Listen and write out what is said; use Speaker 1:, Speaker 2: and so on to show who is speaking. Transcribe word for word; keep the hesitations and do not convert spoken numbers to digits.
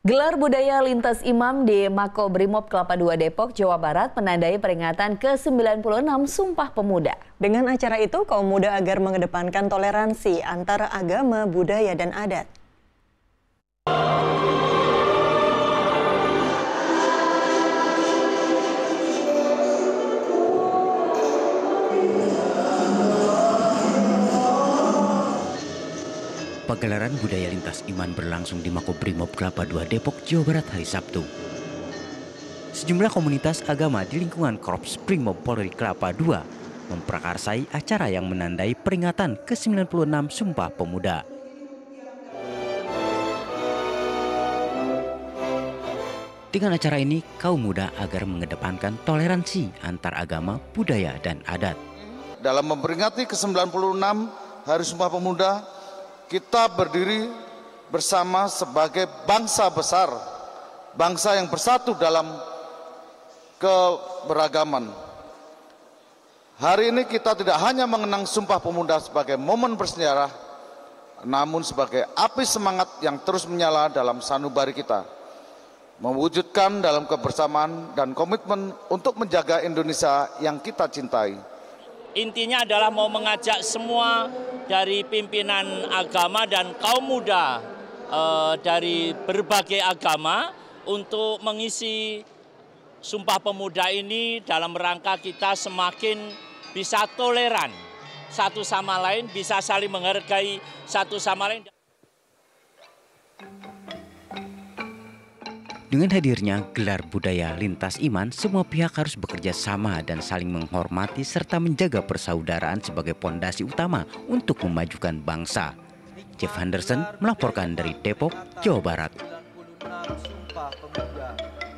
Speaker 1: Gelar budaya lintas imam di Makobrimob Kelapa dua Depok, Jawa Barat menandai peringatan ke sembilan puluh enam Sumpah Pemuda.
Speaker 2: Dengan acara itu, kaum muda agar mengedepankan toleransi antara agama, budaya, dan adat.
Speaker 3: Pagelaran budaya lintas iman berlangsung di Makobrimob Kelapa dua Depok, Jawa Barat hari Sabtu. Sejumlah komunitas agama di lingkungan Korps Brimob Polri Kelapa dua memprakarsai acara yang menandai peringatan ke sembilan puluh enam Sumpah Pemuda. Dengan acara ini, kaum muda agar mengedepankan toleransi antar agama, budaya, dan adat.
Speaker 4: Dalam memperingati ke sembilan puluh enam Hari Sumpah Pemuda, kita berdiri bersama sebagai bangsa besar, bangsa yang bersatu dalam keberagaman. Hari ini kita tidak hanya mengenang Sumpah Pemuda sebagai momen bersejarah, namun sebagai api semangat yang terus menyala dalam sanubari kita, mewujudkan dalam kebersamaan dan komitmen untuk menjaga Indonesia yang kita cintai.
Speaker 5: Intinya adalah mau mengajak semua dari pimpinan agama dan kaum muda e, dari berbagai agama untuk mengisi Sumpah Pemuda ini dalam rangka kita semakin bisa toleran satu sama lain, bisa saling menghargai satu sama lain.
Speaker 3: Dengan hadirnya gelar budaya lintas iman, semua pihak harus bekerja sama dan saling menghormati serta menjaga persaudaraan sebagai pondasi utama untuk memajukan bangsa. Jeff Henderson melaporkan dari Depok, Jawa Barat.